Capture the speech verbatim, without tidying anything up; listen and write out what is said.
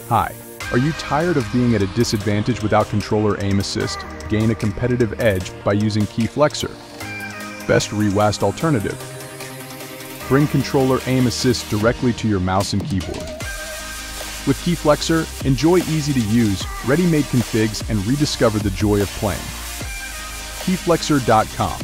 Hi, are you tired of being at a disadvantage without controller aim assist? Gain a competitive edge by using KeyFlexor. Best ReWASD alternative. Bring controller aim assist directly to your mouse and keyboard. With KeyFlexor, enjoy easy-to-use, ready-made configs and rediscover the joy of playing. key flexor dot com